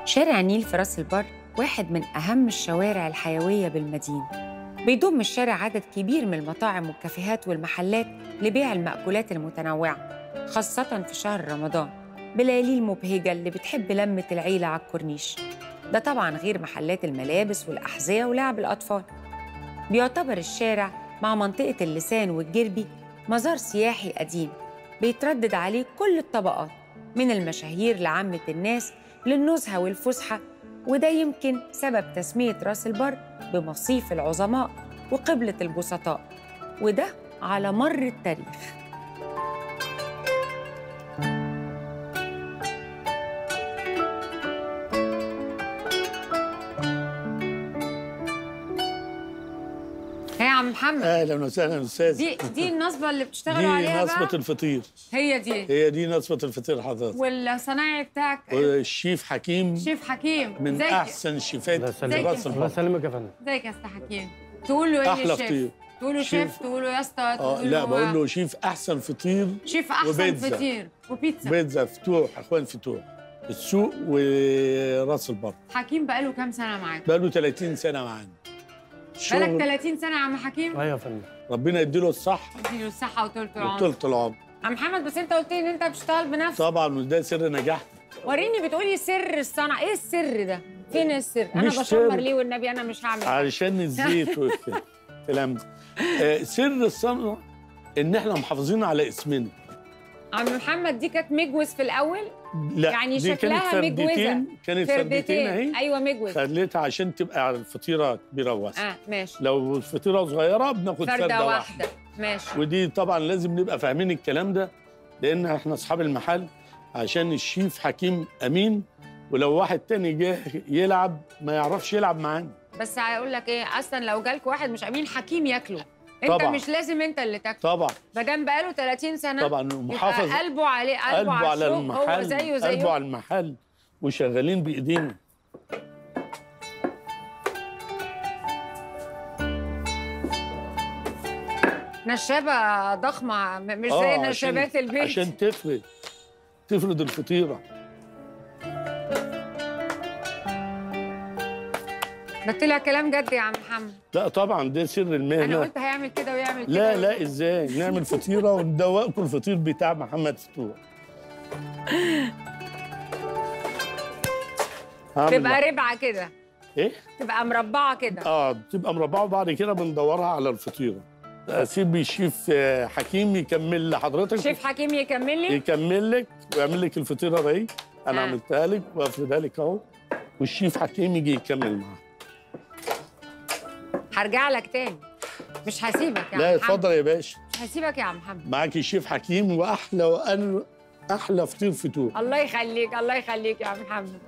شارع النيل في راس البر واحد من أهم الشوارع الحيوية بالمدينة. بيضم الشارع عدد كبير من المطاعم والكافيهات والمحلات لبيع المأكولات المتنوعة، خاصة في شهر رمضان بلياليه المبهجة اللي بتحب لمة العيلة على الكورنيش. ده طبعاً غير محلات الملابس والأحذية ولعب الأطفال. بيعتبر الشارع مع منطقة اللسان والجربي مزار سياحي قديم بيتردد عليه كل الطبقات، من المشاهير لعامة الناس للنزهة والفسحة. وده يمكن سبب تسمية راس البر بمصيف العظماء وقبلة البسطاء، وده على مر التاريخ. هي يا عم محمد، اهلا وسهلا استاذ. دي النصبه اللي بتشتغلوا عليها دي نصبه الفطير. هي دي نصبه الفطير حضرتك. والصنايعي بتاعك والشيف حكيم. شيف حكيم من احسن الشيفات في راس البر. الله يسلمك يا فندم. ازيك يا استاذ حكيم؟ تقول له ايه احلى فطير؟ تقول له شيف، تقول له يا اسطى، لا بقول له شيف احسن فطير. شيف احسن فطير وبيتزا. بيتزا فتوح، اخوان فتوح السوق وراس البر. حكيم بقاله كام سنه معاك؟ بقاله 30 سنه معانا. بقالك 30 سنه يا عم حكيم؟ ايوه يا فندم. ربنا يديله الصحه. يديله الصحه وطولة العمر. وطولة العمر. عم محمد، بس انت قلت لي ان انت بتشتغل بنفسك. طبعا، وده سر نجاحنا. وريني، بتقولي سر الصنعه، ايه السر ده؟ فين السر؟ انا مش بشمر سر. ليه والنبي انا مش هعمل علشان الزيت والكلام ده. سر الصنعه ان احنا محافظين على اسمنا. عم محمد، دي كانت مجوز في الاول؟ لا، يعني دي شكلها مجوزه. كانت فردتين اهي. ايوه مجوز. خليتها عشان تبقى الفطيره كبيره وواسعه. ماشي. لو الفطيره صغيره بناخد فرده واحده. ماشي. ودي طبعا لازم نبقى فاهمين الكلام ده، لان احنا اصحاب المحل، عشان الشيف حكيم امين، ولو واحد تاني جه يلعب ما يعرفش يلعب معانا. بس هقول لك ايه، اصلا لو جالك واحد مش امين حكيم ياكله، انت طبعا. مش لازم انت اللي تاكله. طبعا. ما دام بقاله 30 سنه طبعا محافظ، قلبه عليه، قلبه على المحل، هو زيه قلبه على المحل وشغالين بايدينا. نشابه ضخمه مش زي نشابات البيت، عشان تفرد الفطيره. ده طلع كلام جد يا عم محمد. لا طبعا، ده سر المهنه. انا قلت هيعمل كده ويعمل كده. لا ازاي نعمل فطيره وندوقكم الفطير بتاع محمد فتوح. تبقى ربعه كده. ايه؟ تبقى مربعه كده. تبقى مربعه، وبعد كده بندورها على الفطيره. اسيب الشيف حكيم يكمل لحضرتك. شيف حكيم يكمل لك ويعمل لك الفطيره دي. انا عملتها لك وافردها لك اهو، والشيف حكيم يجي يكمل معاها. هرجع لك تاني، مش هسيبك يا عم محمد. لا اتفضل يا باشا، مش هسيبك يا عم محمد. معاكي الشيف حكيم احلى فطير فتوح. الله يخليك، الله يخليك يا عم محمد.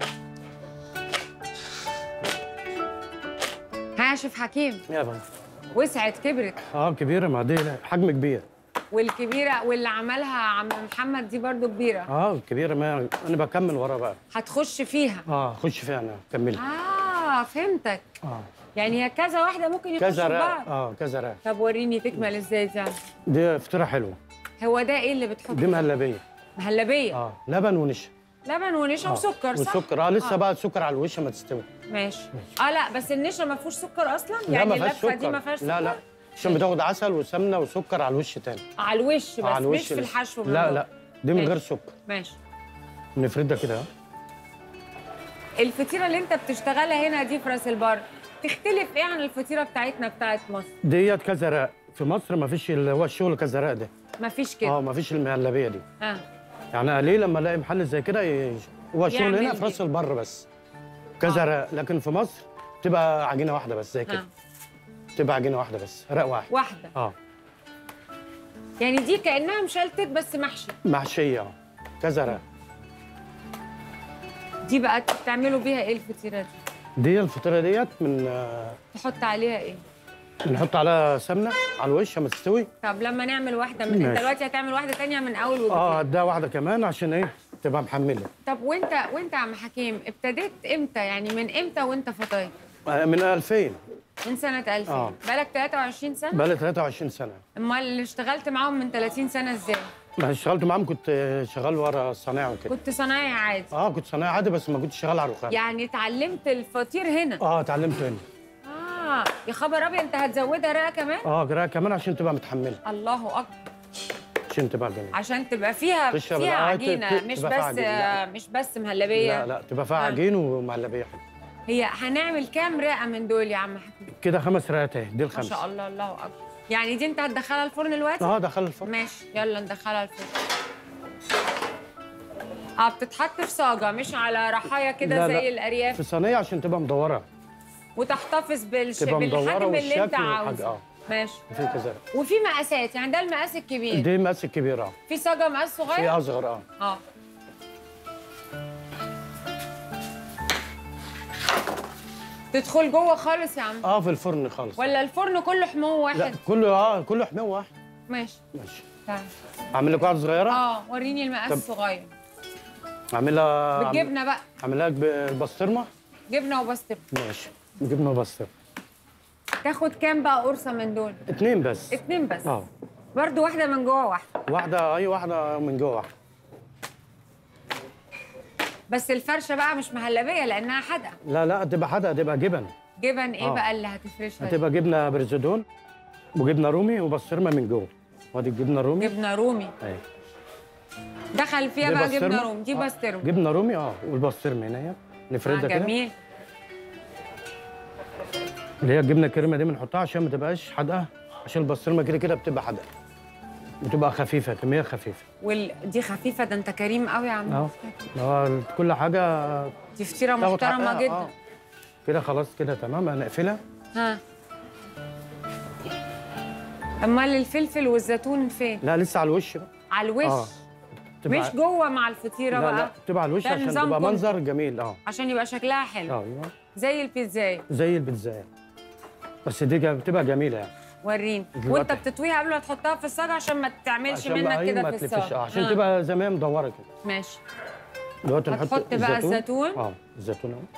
ها يا شيف حكيم، يا فندم. وسعت كبرت. كبيره، ما دي حجم كبير. والكبيره واللي عملها عم محمد دي برضو كبيره. كبيره، ما انا بكمل ورا بقى. هتخش فيها؟ خش فيها انا كملي. فهمتك. يعني هي كذا واحده ممكن يخشوا كذا بعض. كذا رق. طب وريني تكمل ازاي دي. دي فطيره حلوه. هو ده ايه اللي بتحطه؟ دي مهلبيه. مهلبيه. لبن ونشا. لبن ونشا وسكر، صح؟ والسكر لسه بقى السكر على الوش ما تستوي. ماشي. لا بس النشا ما فيهوش سكر اصلا؟ يعني اللفه دي ما فيهاش سكر؟ لا عشان بتاخد عسل وسمنه وسكر على الوش تاني. على الوش بس مش في الحشو. لا دي من غير سكر. ماشي. نفردها كده. الفطيره اللي انت بتشتغلها هنا دي في راس البر تختلف ايه عن الفطيره بتاعتنا بتاعت مصر؟ ديت كذا رق. في مصر ما فيش اللي هو الشغل كذا رق ده. ما فيش كده؟ ما فيش المهلبيه دي. يعني ليه لما الاقي محل زي كده هو الشغل هنا في راس البر بس كذا رق، لكن في مصر تبقى عجينه واحده بس زي كده. تبقى عجينه واحده بس، رق واحده. يعني دي كانها مشلتت بس محشيه. كذا رق. دي بقى بتعملوا بيها ايه الفطيره دي؟ دي الفطيره ديت من تحط عليها ايه؟ نحط عليها سمنه على الوش لما تستوي. طب لما نعمل واحده من انت دلوقتي هتعمل واحده ثانيه من اول وجديد. ده واحده كمان عشان ايه تبقى محمله. طب وانت يا عم حكيم ابتديت امتى؟ يعني من امتى وانت فطاير؟ من 2000. من سنه 2000. بقالك 23 سنه؟ بقالي 23 سنه. امال اللي اشتغلت معاهم من 30 سنه ازاي؟ ما اشتغلت معاهم، كنت شغال ورا الصنايع وكده. كنت صنايعي عادي؟ كنت صنايعي عادي بس ما كنتش شغال على الرخام. يعني اتعلمت الفطير هنا؟ اتعلمت هنا. يا خبر ابيض، انت هتزودها رقه كمان؟ رقه كمان عشان تبقى متحمله. الله اكبر. عشان تبقى جميله، عشان تبقى فيها عجينه، مش بس مهلبيه. لا تبقى فيها عجين ومهلبيه حلوه. هي هنعمل كام رقه من دول يا عم حكيم؟ كده 5 رقات اهي، دي الخمسه. ما شاء الله، الله اكبر. يعني دي انت هتدخلها الفرن دلوقتي؟ دخلها الفرن. ماشي، يلا ندخلها الفرن. بتتحط في صاجه مش على رحايا كده زي الارياف؟ في صينيه عشان تبقى مدوره وتحتفظ بالحجم اللي انت عاوزه. ماشي. وفي كذا وفي مقاسات، يعني ده المقاس الكبير؟ دي المقاس الكبير. في صاجه مقاس صغير؟ في اصغر. تدخل جوه خالص يا عم؟ في الفرن خالص. ولا الفرن كله حمو واحد؟ لا كله حمو واحد. ماشي. تعال اعمل لك واحده صغيره. وريني المقاس الصغير. اعملها بالجبنه بقى؟ اعملها لك بالبسطرمه. جبنه وبسطرمه. ماشي، جبنه وبسطرمه. تاخد كام بقى قرصه من دول؟ 2 بس. 2 بس؟ برضه واحده من جوه واحده؟ واحده من جوه واحده. بس الفرشه بقى مش مهلبيه لانها حادقه. لا تبقى حادقه، تبقى جبن. جبن ايه بقى اللي هتفرشها؟ هتبقى جبنه برزدون وجبنه رومي وبسطرمه من جوه. وادي الجبنه رومي. جبنه رومي. دخل فيها بقى جبنه رومي. دي بسطرمه. جبنه رومي والبسطرمه هنا نفردها كده. جميل. اللي هي الجبنه الكريمه دي بنحطها عشان ما تبقاش حادقه، عشان البسطرمه كده بتبقى حادقه، بتبقى خفيفه، كميه خفيفه. دي خفيفه؟ ده انت كريم قوي يا عم. كل حاجه. دي فطيره محترمه جدا. كده خلاص كده تمام، هنقفلها. امال الفلفل والزيتون فين؟ لا لسه على الوش بقى. على الوش؟ مش جوه مع الفطيره بقى؟ لا تبقى على الوش عشان تبقى منظر جميل. عشان يبقى شكلها حلو. زي البيتزايه. زي البيتزايه، بس دي بتبقى جميله يعني. وريني. وانت بتطويها قبل ما تحطها في الصاج عشان ما تعملش منك كده في الصاج. عشان تبقى زي ما هي مدوره كده. ماشي. دلوقتي نحط هتحط بقى الزيتون. الزيتون اهو.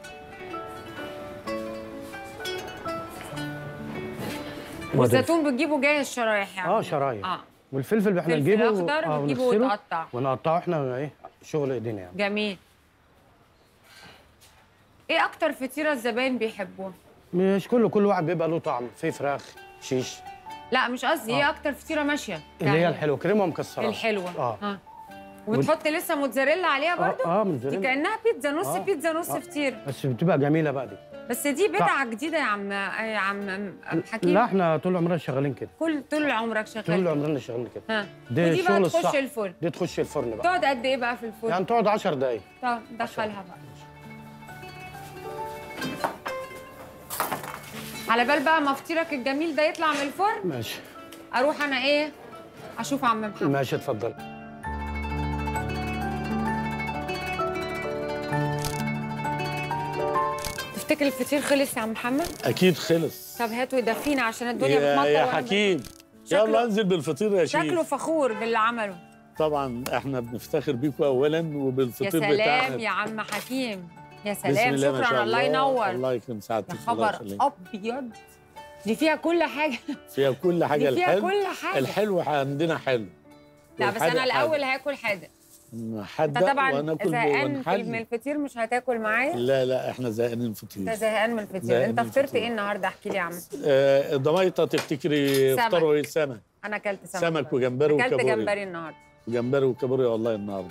والزيتون بتجيبه جاهز شرايح يعني؟ شرايح. والفلفل احنا نجيبه الاخضر بتجيبه وتقطع ونقطعه احنا شغل ايدينا يعني. جميل. ايه اكتر فطيره الزباين بيحبوها؟ مش كل واحد بيبقى له طعم. في فراخ، شيش. لا مش قصدي، ايه اكتر فطيره ماشيه؟ اللي هي الحلوه، كريمه ومكسرات. الحلوه. وبتحط لسه موتزاريلا عليها برضه؟ موتزاريلا. دي كانها بيتزا، نص بيتزا نص فطيره. بس بتبقى جميله بقى دي. بس دي بدعه جديده يا عم حكيم. لا احنا طول عمرنا شغالين كده. طول عمرك شغال؟ طول عمرنا شغالين كده. دي بقى تخش الفرن. دي تخش الفرن بقى. تقعد قد ايه بقى في الفرن؟ يعني تقعد 10 دقايق. طب دخلها بقى. على بال بقى ما فطيرك الجميل ده يطلع من الفرن. ماشي. اروح انا اشوف عم محمد. ماشي اتفضل. تفتكر الفطير خلص يا عم محمد؟ اكيد خلص. طب هاته يدفينا عشان الدنيا بتمطر. يا حكيم يلا انزل بالفطير يا شيخ. شكله فخور باللي عمله. طبعا احنا بنفتخر بيكم اولا وبالفطير بتاعنا. يا سلام يا عم حكيم، يا سلام. شكرا، الله ينور. الله يكرم سعادتك. يا خبر ابيض، دي فيها كل حاجه. فيها كل حاجه. دي فيها كل حاجه. الحلو عندنا حلو. لا بس انا الاول هاكل حادق. انت طبعا زهقان من الفطير مش هتاكل معايا؟ لا احنا زهقانين فطير. انت زهقان من الفطير. انت فطرت ايه النهارده؟ احكي لي يا عم. ضميطه. تفتكري فطروا ايه؟ سمك. انا اكلت سمك وجمبري وكابوريا. اكلت جمبري النهارده. جمبري وكابوريا والله النهارده.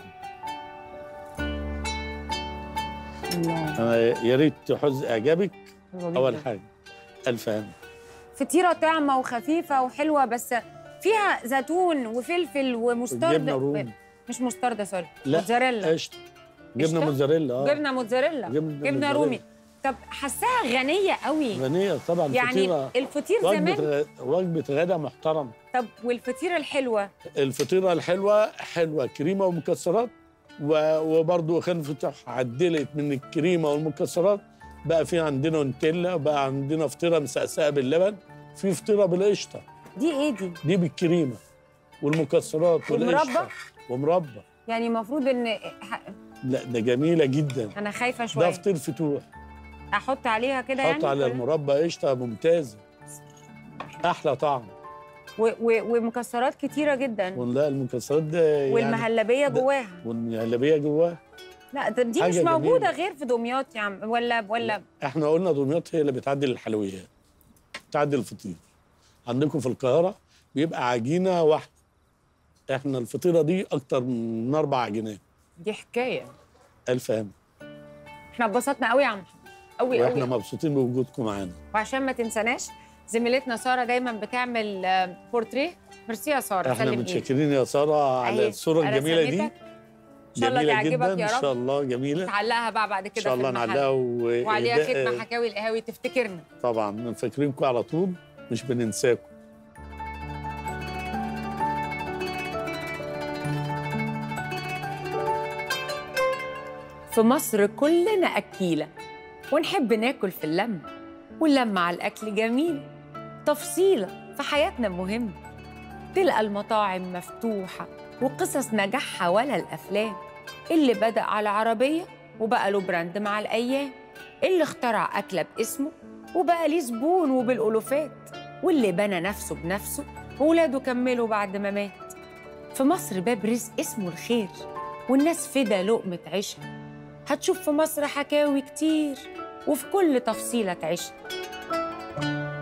يا ريت تحوز اعجابك. اول حاجه الف هنا. فطيره طعمه وخفيفه وحلوه، بس فيها زيتون وفلفل ومستردة. جبنه رومي. مش مستردة، سوري، لا موتزاريلا. قشطه. جبنه موتزاريلا. جبنه موتزاريلا. جبنه رومي. طب حاساها غنيه قوي. غنيه طبعا. يعني الفطير زمان وجبه غدا محترم. طب والفطيره الحلوه؟ الفطيره الحلوه حلوه، كريمه ومكسرات، وبرضه خلفت عدلت من الكريمه والمكسرات. بقى في عندنا نوتيلا، بقى عندنا فطيره مسقسقه باللبن، في فطيره بالقشطه. دي ايه دي؟ دي بالكريمه والمكسرات والقشطه ومربى. يعني المفروض ان لا ده جميله جدا. انا خايفه شويه. ده فطير فتوح. احط عليها كده يعني؟ احط على المربى قشطه ممتازه، احلى طعم. ومكسرات كتيره جدا. لا المكسرات ده والمهلبيه جواها. والمهلبيه جواها. لا دي مش موجوده غير في دمياط يا عم ولا احنا قلنا دمياط هي اللي بتعدل الحلويات، بتعدل الفطير. عندكم في القاهره بيبقى عجينه واحده، احنا الفطيره دي اكتر من 4 عجينات. دي حكايه. الف هنا. احنا اتبسطنا قوي يا عم محمد، قوي قوي. واحنا مبسوطين بوجودكم معانا. وعشان ما تنساناش زميلتنا ساره دايما بتعمل بورتريه. ميرسي يا ساره. احنا متشكرين يا ساره على الصوره الجميله دي. ان شاء الله تعجبك يا رب. ان شاء الله جميله. تعلقها بقى بعد كده ان شاء الله نعلقها وعليها ختمه حكاوي القهاوي تفتكرنا. طبعا فاكرينكم على طول، مش بننساكم. في مصر كلنا أكيلة ونحب ناكل في اللمة، واللمة على الأكل جميل، تفصيلة في حياتنا مهمة. تلقى المطاعم مفتوحة وقصص نجاحها ولا الأفلام، اللي بدأ على عربية وبقى له براند مع الأيام، اللي اخترع أكلة باسمه وبقى ليه زبون وبالألوفات، واللي بنى نفسه بنفسه وولاده كملوا بعد ما مات. في مصر باب رزق اسمه الخير، والناس فدا لقمة عيشها. هتشوف في مصر حكاوي كتير وفي كل تفصيلة تعيشها.